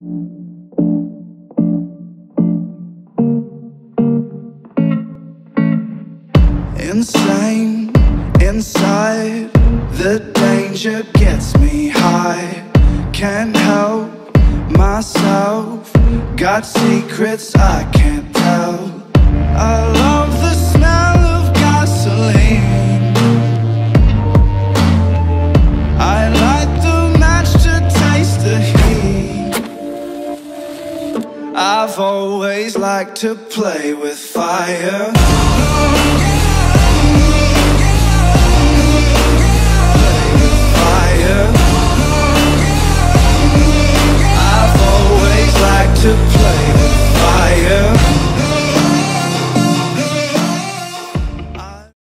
Insane, inside, the danger gets me high. Can't help myself, got secrets I can't tell. I love the smell of gasoline, I light the match to taste the heat. I've always liked to play with fire.